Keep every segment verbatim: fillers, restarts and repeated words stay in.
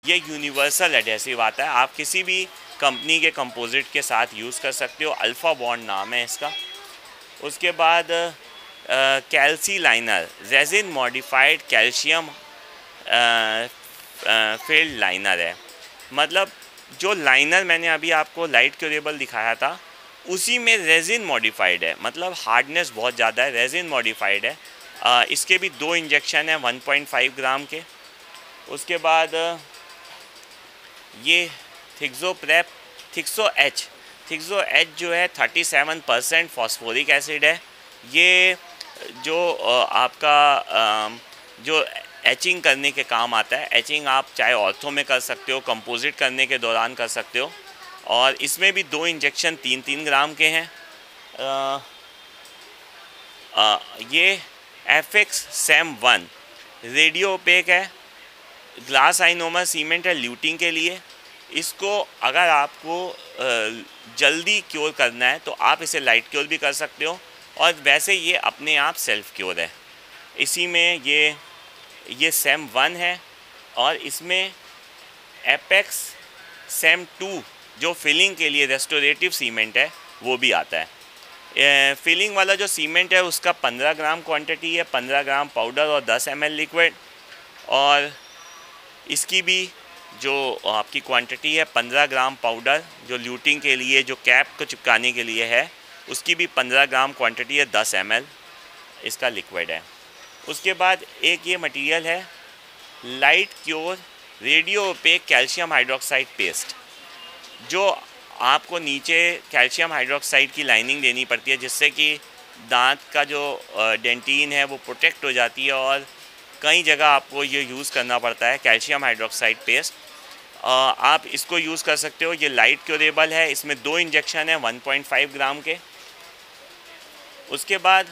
ये universal adhesive आता है, आप किसी भी कंपनी के कंपोजिट के साथ यूज़ कर सकते हो। अल्फ़ा बॉन्ड नाम है इसका। उसके बाद calci liner, resin modified calcium field liner है। मतलब जो लाइनर मैंने अभी आपको लाइट क्यूरेबल दिखाया था उसी में रेजिन मॉडिफाइड है, मतलब हार्डनेस बहुत ज़्यादा है, रेजिन मॉडिफाइड है। आ, इसके भी दो इंजेक्शन हैं वन पॉइंट फाइव ग्राम के। उसके बाद ये Thixo prep Thixo H Thixo H जो है thirty seven percent phosphoric acid है। ये जो आपका जो एचिंग करने के काम आता है, एचिंग आप चाहे ऑर्थो में कर सकते हो, कंपोजिट करने के दौरान कर सकते हो। और इसमें भी दो इंजेक्शन तीन तीन ग्राम के हैं। आ, आ, ये F X Sam one radiopaque है, ग्लास आइनोमर सीमेंट है ल्यूटिंग के लिए। इसको अगर आपको जल्दी क्योर करना है तो आप इसे लाइट क्योर भी कर सकते हो, और वैसे ये अपने आप सेल्फ क्योर है। इसी में ये ये सैम वन है, और इसमें एपेक्स सैम टू जो फिलिंग के लिए रेस्टोरेटिव सीमेंट है वो भी आता है। फिलिंग वाला जो सीमेंट है उसका पंद्रह ग्राम क्वांटिटी है, पंद्रह ग्राम पाउडर और दस एम एल लिक्विड। और इसकी भी जो आपकी क्वांटिटी है पंद्रह ग्राम पाउडर जो ल्यूटिंग के लिए, जो कैप को चिपकाने के लिए है, उसकी भी पंद्रह ग्राम क्वांटिटी है, दस एम एल इसका लिक्विड है। उसके बाद एक ये मटेरियल है light cure radiopaque calcium hydroxide paste, जो आपको नीचे कैल्शियम हाइड्रोक्साइड की लाइनिंग देनी पड़ती है जिससे कि दांत का जो डेंटिन है वो प्रोटेक्ट हो जाती है, और कई जगह आपको ये यूज़ करना पड़ता है कैल्शियम हाइड्रोक्साइड पेस्ट। आप इसको यूज़ कर सकते हो। ये लाइट क्योरेबल है, इसमें दो इंजेक्शन है वन पॉइंट फाइव ग्राम के। उसके बाद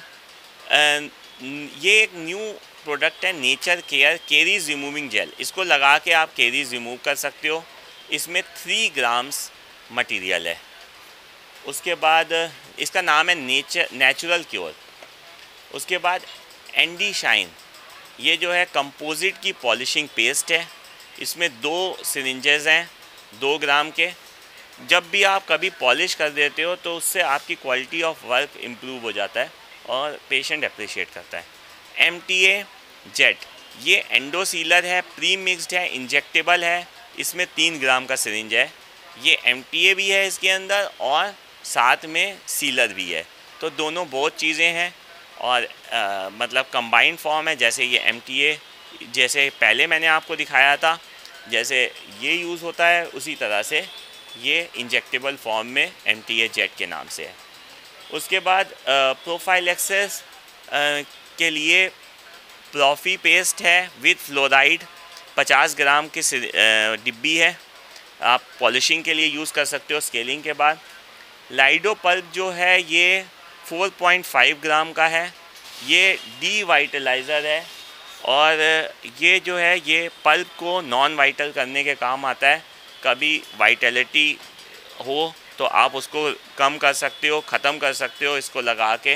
ये एक न्यू प्रोडक्ट है nature care caries removing gel, इसको लगा के आप केरीज रिमूव कर सकते हो। इसमें थ्री ग्राम्स मटेरियल है। उसके बाद इसका नाम है नेचर नेचुरल क्योर। उसके बाद एंडी शाइन, ये जो है कंपोजिट की पॉलिशिंग पेस्ट है। इसमें दो सिरिंजेस हैं दो ग्राम के। जब भी आप कभी पॉलिश कर देते हो तो उससे आपकी क्वालिटी ऑफ वर्क इम्प्रूव हो जाता है और पेशेंट अप्रिशिएट करता है। एम टी ए जेट, ये एंडोसीलर है, प्री मिक्स्ड है, इंजेक्टेबल है। इसमें तीन ग्राम का सिरिंज है। ये एम टी ए भी है इसके अंदर और साथ में सीलर भी है, तो दोनों बहुत चीज़ें हैं। और आ, मतलब कंबाइंड फॉर्म है। जैसे ये एम टी ए जैसे पहले मैंने आपको दिखाया था, जैसे ये यूज़ होता है उसी तरह से ये इंजेक्टेबल फॉर्म में एम टी ए जेट के नाम से है। उसके बाद प्रोफाइलैक्सिस के लिए प्रॉफ़ी पेस्ट है विथ फ्लोराइड, पचास ग्राम की डिब्बी है, आप पॉलिशिंग के लिए यूज़ कर सकते हो स्केलिंग के बाद। लाइडो पल्प जो है ये फोर पॉइंट फाइव ग्राम का है, ये डी वाइटलाइज़र है, और ये जो है ये पल्प को नॉन वाइटल करने के काम आता है। कभी वाइटलिटी हो तो आप उसको कम कर सकते हो, ख़त्म कर सकते हो इसको लगा के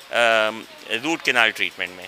रूट कैनाल ट्रीटमेंट में।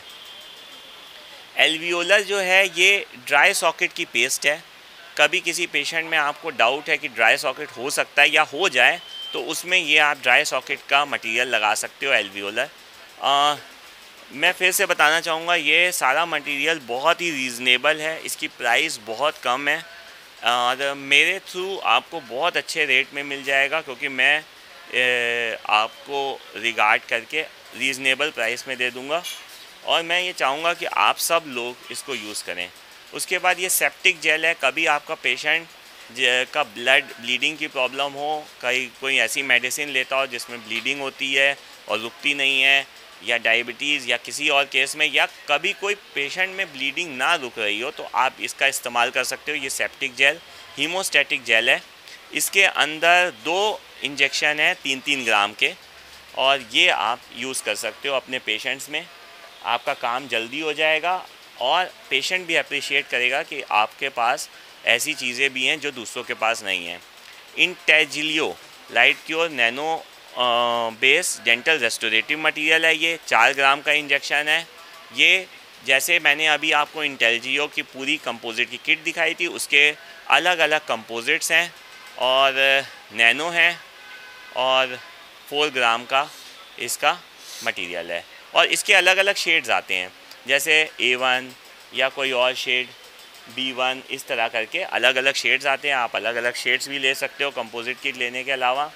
एल्वियोलर जो है ये ड्राई सॉकेट की पेस्ट है। कभी किसी पेशेंट में आपको डाउट है कि ड्राई सॉकेट हो सकता है या हो जाए तो उसमें ये आप ड्राई सॉकेट का मटेरियल लगा सकते हो एल्वियोलर। आ, मैं फिर से बताना चाहूँगा ये सारा मटेरियल बहुत ही रीज़नेबल है, इसकी प्राइस बहुत कम है और मेरे थ्रू आपको बहुत अच्छे रेट में मिल जाएगा, क्योंकि मैं ए, आपको रिगार्ड करके रीज़नेबल प्राइस में दे दूँगा और मैं ये चाहूँगा कि आप सब लोग इसको यूज़ करें। उसके बाद ये सेप्टिक जेल है। कभी आपका पेशेंट का ब्लड ब्लीडिंग की प्रॉब्लम हो, कहीं कोई ऐसी मेडिसिन लेता हो जिसमें ब्लीडिंग होती है और रुकती नहीं है, या डायबिटीज़ या किसी और केस में, या कभी कोई पेशेंट में ब्लीडिंग ना रुक रही हो तो आप इसका इस्तेमाल कर सकते हो। ये सेप्टिक जेल हीमोस्टैटिक जेल है, इसके अंदर दो इंजेक्शन है तीन तीन ग्राम के, और ये आप यूज़ कर सकते हो अपने पेशेंट्स में। आपका काम जल्दी हो जाएगा और पेशेंट भी अप्रिशिएट करेगा कि आपके पास ऐसी चीज़ें भी हैं जो दूसरों के पास नहीं हैं। इंटेजिलियो light cure nano base dental restorative material है, ये चार ग्राम का इंजेक्शन है। ये जैसे मैंने अभी आपको इंटेलजियो की पूरी कंपोजिट की किट दिखाई थी, उसके अलग अलग कंपोजिट्स हैं और नैनो हैं और फोर ग्राम का इसका मटेरियल है और इसके अलग अलग शेड्स आते हैं, जैसे ए वन या कोई और शेड बी वन, इस तरह करके अलग अलग शेड्स आते हैं। आप अलग अलग शेड्स भी ले सकते हो कंपोजिट किट लेने के अलावा।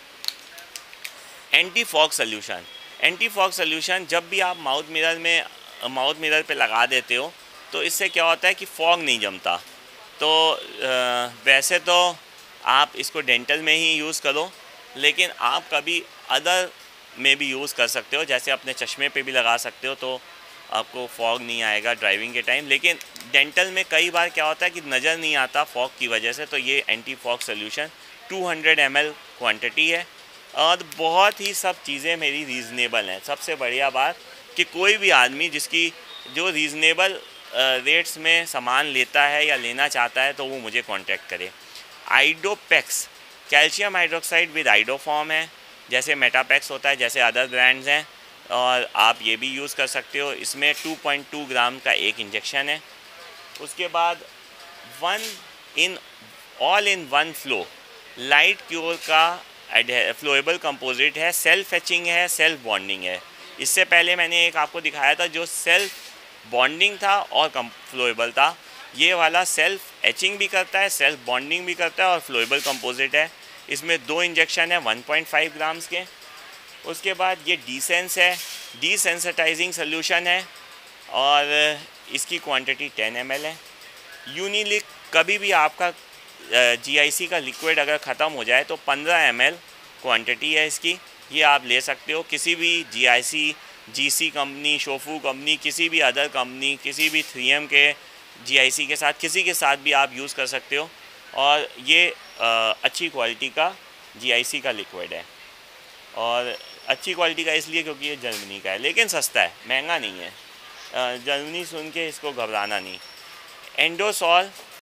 Anti fog solution, anti fog solution जब भी आप माउथ मिरर में माउथ मिरर पे लगा देते हो तो इससे क्या होता है कि फॉग नहीं जमता। तो आ, वैसे तो आप इसको डेंटल में ही यूज़ करो, लेकिन आप कभी अदर में भी यूज़ कर सकते हो, जैसे अपने चश्मे पे भी लगा सकते हो, तो आपको फॉग नहीं आएगा ड्राइविंग के टाइम। लेकिन डेंटल में कई बार क्या होता है कि नज़र नहीं आता फॉग की वजह से, तो ये anti fog solution two hundred M L quantity है और बहुत ही सब चीज़ें मेरी रीज़नेबल हैं। सबसे बढ़िया बात कि कोई भी आदमी जिसकी जो रीज़नेबल रेट्स में सामान लेता है या लेना चाहता है तो वो मुझे कांटेक्ट करे। Iodopex calcium hydroxide with iodoform है, जैसे मेटापेक्स होता है, जैसे अदर ब्रांड्स हैं, और आप ये भी यूज़ कर सकते हो। इसमें टू पॉइंट टू ग्राम का एक इंजेक्शन है। उसके बाद one in all in one flow light cure का फ्लोएबल कंपोजिट है, सेल्फ एचिंग है, सेल्फ बॉन्डिंग है। इससे पहले मैंने एक आपको दिखाया था जो सेल्फ बॉन्डिंग था और फ्लोएबल था। ये वाला सेल्फ एचिंग भी करता है, सेल्फ बॉन्डिंग भी करता है और फ्लोएबल कंपोजिट है। इसमें दो इंजेक्शन है वन पॉइंट फाइव ग्राम्स के। उसके बाद ये डीसेंस है, डीसेंसिटाइजिंग सोल्यूशन है और इसकी क्वांटिटी टेन एम एल है। यूनिलिक, कभी भी आपका जीआईसी का लिक्विड अगर ख़त्म हो जाए तो पंद्रह एम एल क्वान्टिटी है इसकी, ये आप ले सकते हो। किसी भी GIC, GC company, Shofu company, किसी भी अदर कंपनी, किसी भी थ्री एम के जीआईसी के साथ, किसी के साथ भी आप यूज़ कर सकते हो। और ये आ, अच्छी क्वालिटी का जीआईसी का लिक्विड है और अच्छी क्वालिटी का इसलिए क्योंकि ये जर्मनी का है, लेकिन सस्ता है, महंगा नहीं है। जर्मनी सुन के इसको घबराना नहीं। एंडोसॉल